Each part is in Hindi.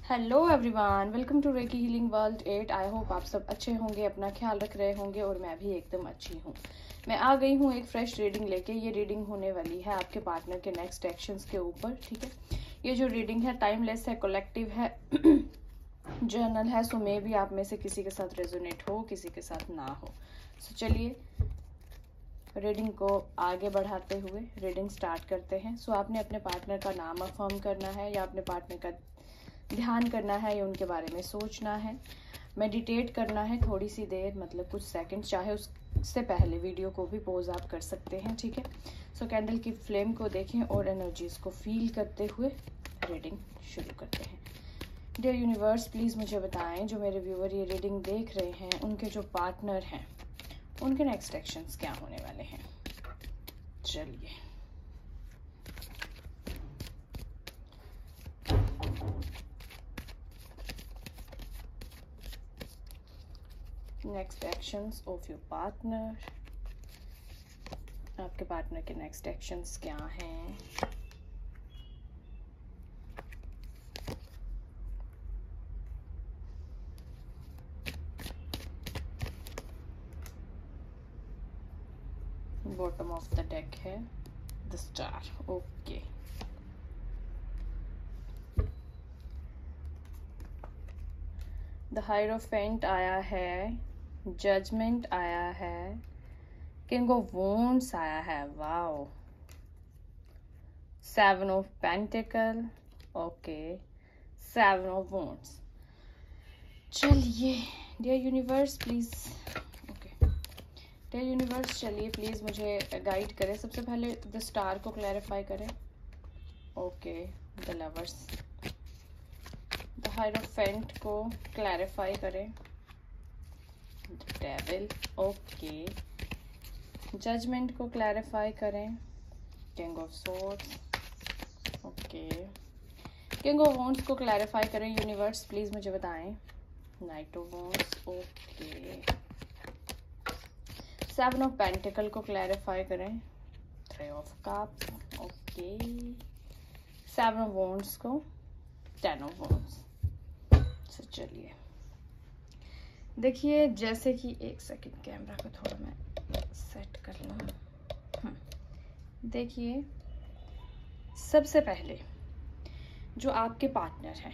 Hello everyone, welcome to reiki healing world 8। I hope आप सब अच्छे होंगे, अपना ख्याल रख रहे होंगे और मैं भी एकदम अच्छी हूँ। मैं आ गई हूँ एक फ्रेश रीडिंग लेके। ये रीडिंग होने वाली है आपके पार्टनर के नेक्स्ट एक्शंस के ऊपर, ठीक है। ये जो रीडिंग है टाइमलेस है, कलेक्टिव है, जर्नल है। सो मे भी आप में से किसी के साथ रेजोनेट हो, किसी के साथ ना हो। सो चलिए रीडिंग को आगे बढ़ाते हुए रीडिंग स्टार्ट करते हैं। सो आपने अपने पार्टनर का नाम अफर्म करना है या अपने पार्टनर का ध्यान करना है या उनके बारे में सोचना है, मेडिटेट करना है थोड़ी सी देर, मतलब कुछ सेकंड। चाहे उससे पहले वीडियो को भी पॉज आप कर सकते हैं, ठीक है। सो कैंडल की फ्लेम को देखें और एनर्जीज को फील करते हुए रीडिंग शुरू करते हैं। डियर यूनिवर्स, प्लीज़ मुझे बताएं जो मेरे व्यूअर ये रीडिंग देख रहे हैं, उनके जो पार्टनर हैं उनके नेक्स्ट एक्शंस क्या होने वाले हैं। चलिए next actions of your partner, आपके पार्टनर के नेक्स्ट एक्शंस क्या हैं। बॉटम ऑफ द डेक है the star, okay. The hierophant आया है, जजमेंट आया है, किंग ऑफ वॉन्ड्स आया है, wow. Seven of pentacle, okay, seven of wands. चलिए dear universe please, okay dear universe, चलिए प्लीज मुझे गाइड करें। सबसे पहले द स्टार को क्लैरिफाई करें, okay. The lovers, the hierophant को क्लैरिफाई करें, द डेविल, ओके। जजमेंट को क्लैरिफाई करें, king of swords, okay. King of wands को क्लैरिफाई करें यूनिवर्स, प्लीज मुझे बताएं, knight of wands, okay. Seven of pentacle को क्लैरिफाई करें, three of cups, okay. Seven of wands को, टेन ऑफ वॉन्ड्स। तो चलिए देखिए, जैसे कि एक सेकंड कैमरा को थोड़ा मैं सेट कर लूँ। देखिए सबसे पहले जो आपके पार्टनर हैं,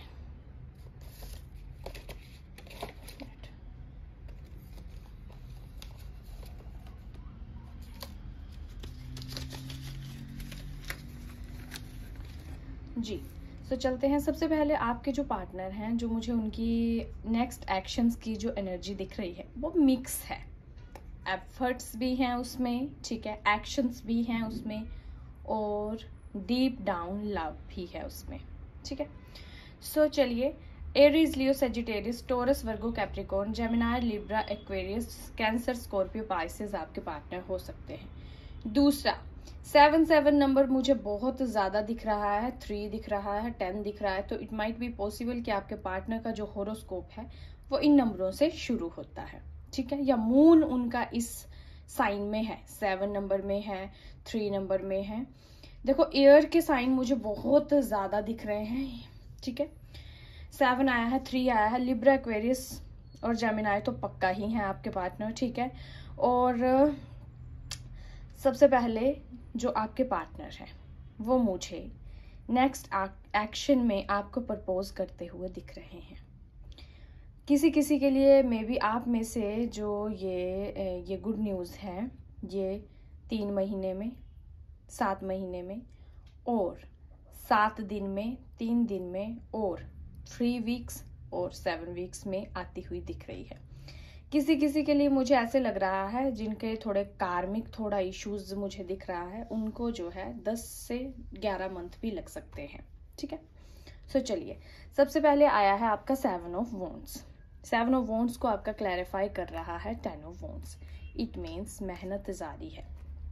जी तो चलते हैं। सबसे पहले आपके जो पार्टनर हैं, जो मुझे उनकी नेक्स्ट एक्शंस की जो एनर्जी दिख रही है वो मिक्स है। एफर्ट्स भी हैं उसमें, ठीक है, एक्शंस भी हैं उसमें, और डीप डाउन लव भी है उसमें, ठीक है। सो चलिए, Aries, Leo, Sagittarius, Taurus, Virgo, Capricorn, Gemini, Libra, Aquarius, Cancer, Scorpio, Pisces आपके पार्टनर हो सकते हैं। दूसरा 7 नंबर मुझे बहुत ज्यादा दिख रहा है, 3 दिख रहा है, 10 दिख रहा है। तो इट माइट बी पॉसिबल कि आपके पार्टनर का जो होरोस्कोप है वो इन नंबरों से शुरू होता है, ठीक है, या मून उनका इस साइन में है, 7 नंबर में है, 3 नंबर में है। देखो एयर के साइन मुझे बहुत ज्यादा दिख रहे हैं, ठीक है। 7 आया है, 3 आया है, लिब्रा, एक्वेरियस और जेमिनाई तो पक्का ही है आपके पार्टनर, ठीक है। और सबसे पहले जो आपके पार्टनर है वो मुझे नेक्स्ट एक्शन में आपको प्रपोज करते हुए दिख रहे हैं। किसी किसी के लिए मे बी आप में से जो ये गुड न्यूज़ है, ये 3 महीने में, 7 महीने में और 7 दिन में, 3 दिन में और 3 वीक्स और 7 वीक्स में आती हुई दिख रही है। किसी किसी के लिए मुझे ऐसे लग रहा है जिनके थोड़े कार्मिक थोड़ा इश्यूज मुझे दिख रहा है, उनको जो है 10 से 11 मंथ भी लग सकते हैं, ठीक है। सो चलिए, सबसे पहले आया है आपका 7 ऑफ वॉन्ड्स। 7 ऑफ वॉन्ड्स को आपका क्लैरिफाई कर रहा है 10 ऑफ वॉन्ड्स। इट मीन्स मेहनत जारी है।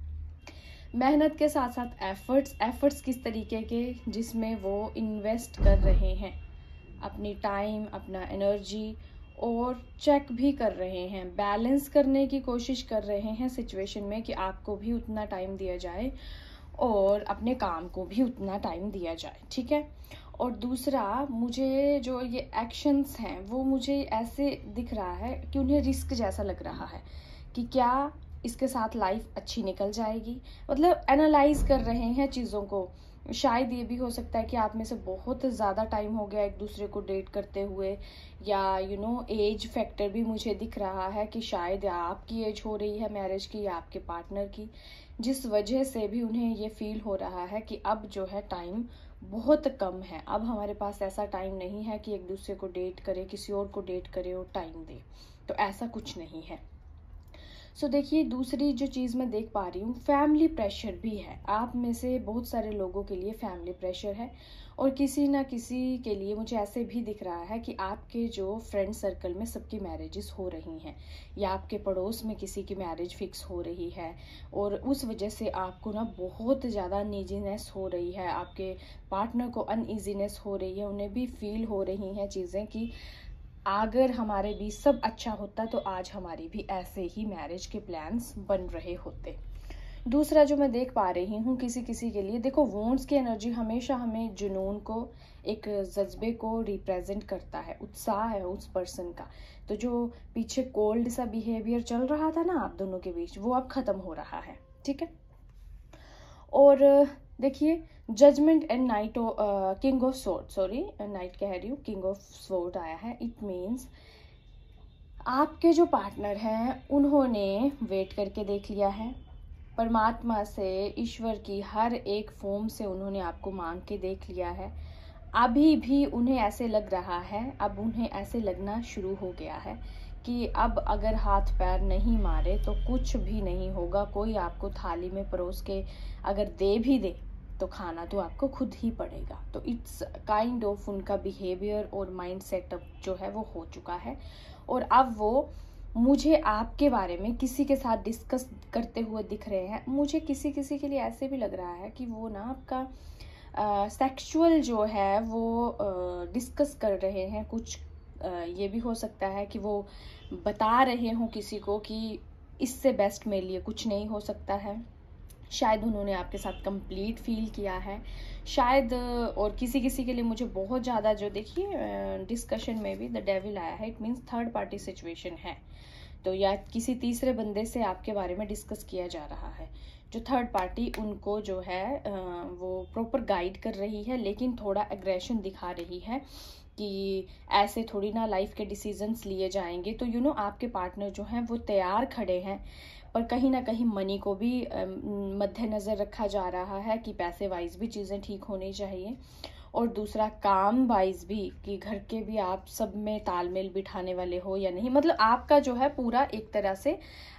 मेहनत के साथ साथ एफर्ट्स किस तरीके के, जिसमें वो इन्वेस्ट कर रहे हैं अपनी टाइम, अपना एनर्जी, और चेक भी कर रहे हैं, बैलेंस करने की कोशिश कर रहे हैं सिचुएशन में कि आपको भी उतना टाइम दिया जाए और अपने काम को भी उतना टाइम दिया जाए, ठीक है। और दूसरा, मुझे जो ये एक्शंस हैं वो मुझे ऐसे दिख रहा है कि उन्हें रिस्क जैसा लग रहा है कि क्या इसके साथ लाइफ अच्छी निकल जाएगी। मतलब एनालाइज कर रहे हैं चीज़ों को। शायद ये भी हो सकता है कि आप में से बहुत ज़्यादा टाइम हो गया एक दूसरे को डेट करते हुए, या एज फैक्टर भी मुझे दिख रहा है कि शायद आपकी एज हो रही है मैरिज की या आपके पार्टनर की, जिस वजह से भी उन्हें ये फील हो रहा है कि अब जो है टाइम बहुत कम है, अब हमारे पास ऐसा टाइम नहीं है कि एक दूसरे को डेट करे, किसी और को डेट करे और टाइम दे। तो ऐसा कुछ नहीं है। सो देखिए, दूसरी जो चीज़ मैं देख पा रही हूँ, फैमिली प्रेशर भी है। आप में से बहुत सारे लोगों के लिए फैमिली प्रेशर है, और किसी ना किसी के लिए मुझे ऐसे भी दिख रहा है कि आपके जो फ्रेंड सर्कल में सबकी मैरिजेस हो रही हैं, या आपके पड़ोस में किसी की मैरिज फिक्स हो रही है, और उस वजह से आपको ना बहुत ज़्यादा अनईजीनेस हो रही है, आपके पार्टनर को अनईजीनेस हो रही है, उन्हें भी फील हो रही हैं चीज़ें कि अगर हमारे बीच सब अच्छा होता तो आज हमारी भी ऐसे ही मैरिज के प्लान्स बन रहे होते। दूसरा जो मैं देख पा रही हूँ, किसी किसी के लिए देखो, वॉन्ड्स की एनर्जी हमेशा हमें जुनून को, एक जज्बे को रिप्रेजेंट करता है, उत्साह है उस पर्सन का। तो जो पीछे कोल्ड सा बिहेवियर चल रहा था ना आप दोनों के बीच, वो अब खत्म हो रहा है, ठीक है। और देखिए, judgement and knight, king of sword, sorry knight कह रही हूँ, किंग ऑफ स्वॉर्ड आया है। इट मीन्स आपके जो पार्टनर हैं उन्होंने वेट करके देख लिया है, परमात्मा से, ईश्वर की हर एक फॉर्म से उन्होंने आपको मांग के देख लिया है। अभी भी उन्हें ऐसे लग रहा है, अब उन्हें ऐसे लगना शुरू हो गया है कि अब अगर हाथ पैर नहीं मारे तो कुछ भी नहीं होगा। कोई आपको थाली में परोस के अगर दे भी दे तो खाना तो आपको खुद ही पड़ेगा। तो इट्स काइंड ऑफ उनका बिहेवियर और माइंड सेटअप जो है वो हो चुका है। और अब वो मुझे आपके बारे में किसी के साथ डिस्कस करते हुए दिख रहे हैं। मुझे किसी किसी के लिए ऐसे भी लग रहा है कि वो ना आपका सेक्सुअल जो है वो डिस्कस कर रहे हैं कुछ। ये भी हो सकता है कि वो बता रहे हों किसी को कि इससे बेस्ट मेरे लिए कुछ नहीं हो सकता है। शायद उन्होंने आपके साथ कंप्लीट फील किया है शायद। और किसी किसी के लिए मुझे बहुत ज़्यादा, जो देखिए डिस्कशन में भी द डेविल आया है, it means third party situation है। तो या किसी तीसरे बंदे से आपके बारे में डिस्कस किया जा रहा है। जो थर्ड पार्टी उनको जो है वो प्रॉपर गाइड कर रही है, लेकिन थोड़ा एग्रेशन दिखा रही है कि ऐसे थोड़ी ना लाइफ के डिसीजंस लिए जाएंगे। तो आपके पार्टनर जो हैं वो तैयार खड़े हैं, पर कहीं ना कहीं मनी को भी मद्देनज़र रखा जा रहा है कि पैसे वाइज भी चीज़ें ठीक होनी चाहिए, और दूसरा काम वाइज भी कि घर के भी आप सब में तालमेल बिठाने वाले हो या नहीं। मतलब आपका जो है पूरा एक तरह से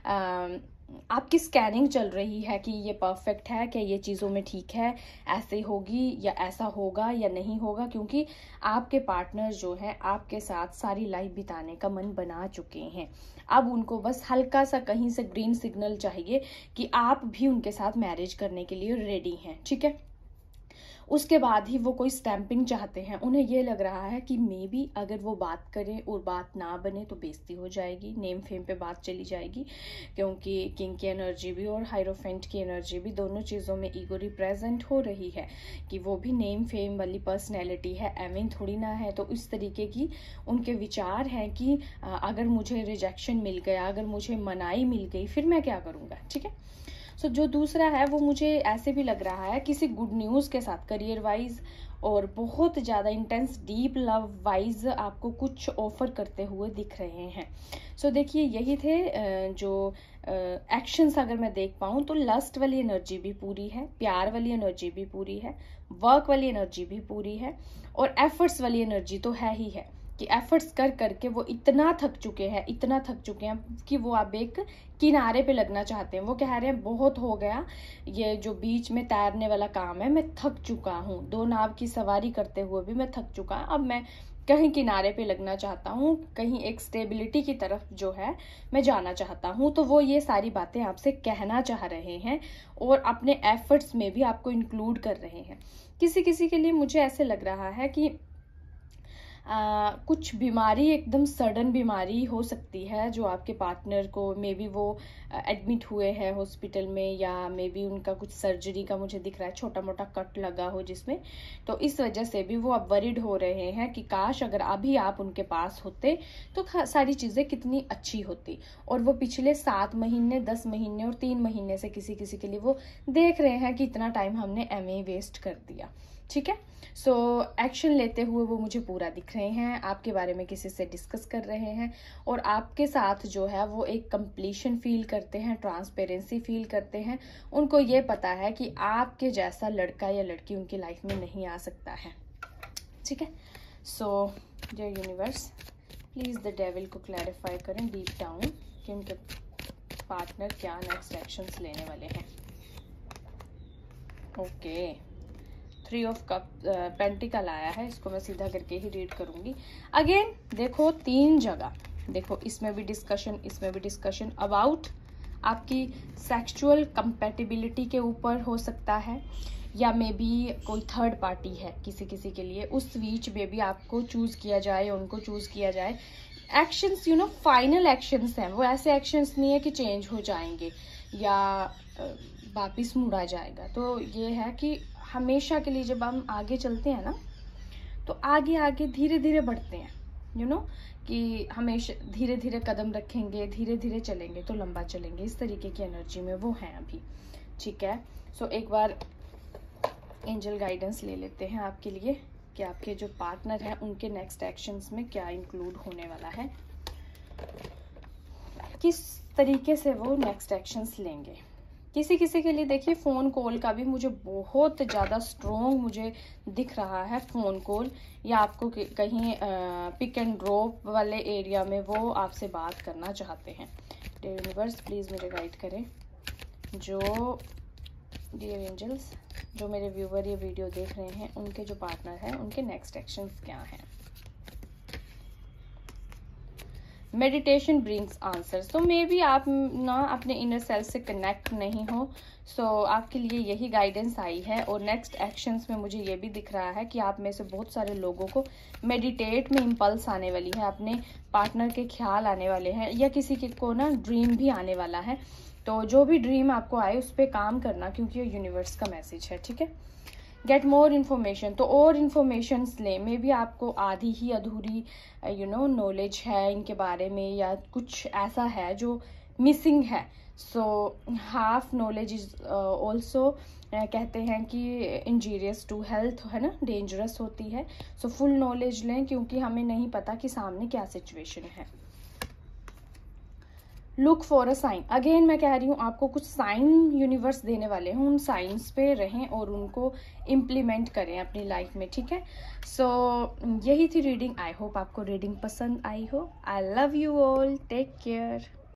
आपकी स्कैनिंग चल रही है कि ये परफेक्ट है, क्या ये चीज़ों में ठीक है, ऐसे होगी या ऐसा होगा या नहीं होगा। क्योंकि आपके पार्टनर जो हैं आपके साथ सारी लाइफ बिताने का मन बना चुके हैं। अब उनको बस हल्का सा कहीं से ग्रीन सिग्नल चाहिए कि आप भी उनके साथ मैरिज करने के लिए रेडी हैं, ठीक है। उसके बाद ही वो कोई स्टैंपिंग चाहते हैं। उन्हें ये लग रहा है कि मे बी अगर वो बात करें और बात ना बने तो बेइज्जती हो जाएगी, नेम फेम पे बात चली जाएगी। क्योंकि किंग की एनर्जी भी और हाइरोफेंट की एनर्जी भी, दोनों चीज़ों में ईगो रिप्रेजेंट हो रही है कि वो भी नेम फेम वाली पर्सनैलिटी है, एमिंग थोड़ी ना है। तो इस तरीके की उनके विचार हैं कि अगर मुझे रिजेक्शन मिल गया, अगर मुझे मनाई मिल गई, फिर मैं क्या करूँगा, ठीक है। सो जो दूसरा है वो मुझे ऐसे भी लग रहा है किसी गुड न्यूज़ के साथ करियर वाइज और बहुत ज़्यादा इंटेंस डीप लव वाइज आपको कुछ ऑफर करते हुए दिख रहे हैं। सो देखिए, यही थे जो एक्शंस। अगर मैं देख पाऊँ तो लस्ट वाली एनर्जी भी पूरी है, प्यार वाली एनर्जी भी पूरी है, वर्क वाली एनर्जी भी पूरी है, और एफर्ट्स वाली एनर्जी तो है ही है कि एफर्ट्स कर करके वो इतना थक चुके हैं कि वो अब एक किनारे पे लगना चाहते हैं। वो कह रहे हैं बहुत हो गया, ये जो बीच में तैरने वाला काम है, मैं थक चुका हूँ, दो नाव की सवारी करते हुए भी मैं थक चुका हूँ, अब मैं कहीं किनारे पे लगना चाहता हूँ, कहीं एक स्टेबिलिटी की तरफ जो है मैं जाना चाहता हूँ। तो वो ये सारी बातें आपसे कहना चाह रहे हैं और अपने एफर्ट्स में भी आपको इंक्लूड कर रहे हैं। किसी किसी के लिए मुझे ऐसे लग रहा है कि कुछ बीमारी, एकदम सडन बीमारी हो सकती है जो आपके पार्टनर को, मे बी वो एडमिट हुए हैं हॉस्पिटल में, या मे बी उनका कुछ सर्जरी का मुझे दिख रहा है, छोटा मोटा कट लगा हो जिसमें, तो इस वजह से भी वो अब वरीड हो रहे हैं कि काश अगर अभी आप उनके पास होते तो सारी चीजें कितनी अच्छी होती। और वो पिछले 7 महीने, 10 महीने और 3 महीने से किसी किसी के लिए वो देख रहे हैं कि इतना टाइम हमने एमए वेस्ट कर दिया। ठीक है, सो एक्शन लेते हुए वो मुझे पूरा दिख रहे हैं, आपके बारे में किसी से डिस्कस कर रहे हैं, और आपके साथ जो है वो एक कंप्लीशन फील करते हैं, ट्रांसपेरेंसी फील करते हैं। उनको ये पता है कि आपके जैसा लड़का या लड़की उनकी लाइफ में नहीं आ सकता है। ठीक है, so dear universe, please the devil को क्लैरिफाई करें डीप डाउन कि उनके पार्टनर क्या नेक्स्ट एक्शंस लेने वाले हैं। ओके, 3 ऑफ कप पेंटिकल आया है, इसको मैं सीधा करके ही रीड करूंगी। अगेन देखो 3 जगह, देखो इसमें भी डिस्कशन, इसमें भी डिस्कशन अबाउट आपकी सेक्सुअल कंपैटिबिलिटी के ऊपर हो सकता है, या मे बी कोई थर्ड पार्टी है किसी किसी के लिए, उस बीच में भी आपको चूज किया जाए, उनको चूज किया जाए। Actions you know final actions हैं, वो ऐसे एक्शंस नहीं है कि चेंज हो जाएंगे या वापिस मुड़ा जाएगा। तो ये है कि हमेशा के लिए जब हम आगे चलते हैं ना, तो आगे आगे धीरे धीरे बढ़ते हैं, यू नो कि हमेशा धीरे धीरे कदम रखेंगे, धीरे धीरे चलेंगे तो लंबा चलेंगे, इस तरीके की एनर्जी में वो हैं अभी। ठीक है, सो एक बार एंजल गाइडेंस ले लेते हैं आपके लिए कि आपके जो पार्टनर हैं उनके नेक्स्ट एक्शंस में क्या इंक्लूड होने वाला है, किस तरीके से वो नेक्स्ट एक्शंस लेंगे। किसी किसी के लिए देखिए फोन कॉल का भी मुझे बहुत ज़्यादा स्ट्रॉन्ग मुझे दिख रहा है, फोन कॉल, या आपको कहीं पिक एंड ड्रॉप वाले एरिया में वो आपसे बात करना चाहते हैं। डियर यूनिवर्स प्लीज़ मुझे गाइड करें, जो डियर एंजल्स जो मेरे व्यूवर ये वीडियो देख रहे हैं उनके जो पार्टनर हैं उनके नेक्स्ट एक्शंस क्या हैं। मेडिटेशन ब्रिंग्स आंसर्स, तो मे बी आप ना अपने इनर सेल्फ से कनेक्ट नहीं हो, सो आपके लिए यही गाइडेंस आई है। और नेक्स्ट एक्शंस में मुझे ये भी दिख रहा है कि आप में से बहुत सारे लोगों को मेडिटेट में इम्पल्स आने वाली है, अपने पार्टनर के ख्याल आने वाले हैं, या किसी के को ना ड्रीम भी आने वाला है। तो जो भी ड्रीम आपको आए उस पर काम करना, क्योंकि ये यूनिवर्स का मैसेज है। ठीक है, गेट मोर इन्फॉर्मेशन, तो और इन्फॉर्मेशन लें, मे बी आपको आधी ही अधूरी यू नो नॉलेज है इनके बारे में, या कुछ ऐसा है जो मिसिंग है। So half knowledge is also कहते हैं कि इंजीरियस टू हेल्थ, है ना, डेंजरस होती है। सो फुल नॉलेज लें, क्योंकि हमें नहीं पता कि सामने क्या सिचुएशन है। Look for a sign, again मैं कह रही हूँ आपको कुछ साइन यूनिवर्स देने वाले हैं, उन साइंस पे रहें और उनको इम्प्लीमेंट करें अपनी लाइफ में। ठीक है, सो यही थी रीडिंग। आई होप आपको रीडिंग पसंद आई हो। I love you all, take care.